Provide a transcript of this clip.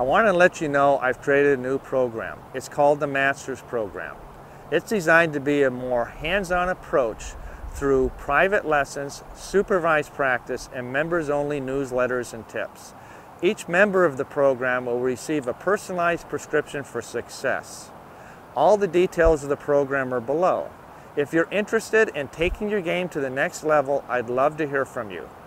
I want to let you know I've created a new program. It's called the Masters Program. It's designed to be a more hands-on approach through private lessons, supervised practice, and members-only newsletters and tips. Each member of the program will receive a personalized prescription for success. All the details of the program are below. If you're interested in taking your game to the next level, I'd love to hear from you.